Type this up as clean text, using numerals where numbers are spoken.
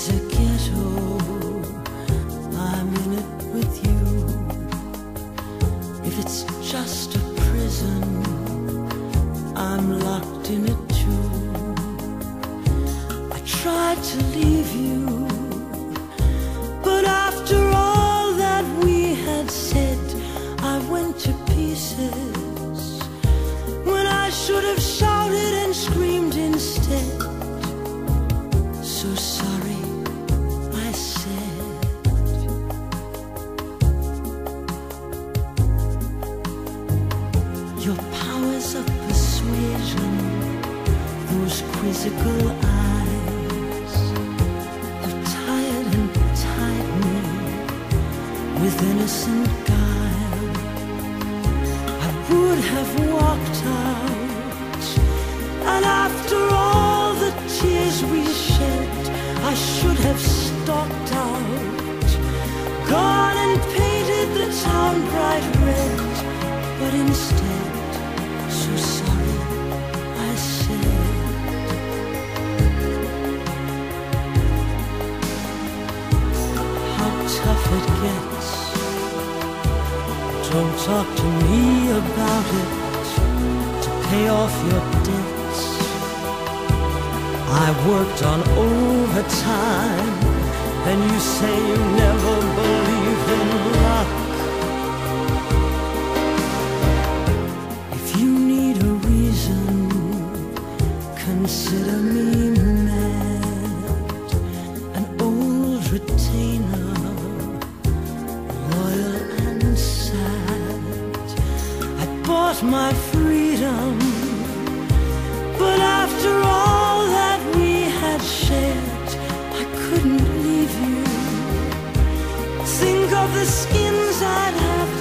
is a ghetto, I'm in it with you. If it's just a prison, I'm locked in it too. I tried to leave you, but after all that we had said, I went to pieces when I should have shouted and screamed instead. So sorry, I said. Your powers of persuasion, those quizzical eyes, have tired and tied me with innocent guile. I would have walked out, and after all the tears we shed, I should have stalked out, gone and painted the town bright red, but instead, so sorry, I said. How tough it gets. Don't talk to me about it. To pay off your debts, I worked on overtime, and you say you never believed in luck. If you need a reason, consider me mad, an old retainer, loyal and sad. I bought my freedom, but after all that we had shared, I couldn't leave you. Think of the skins I'd have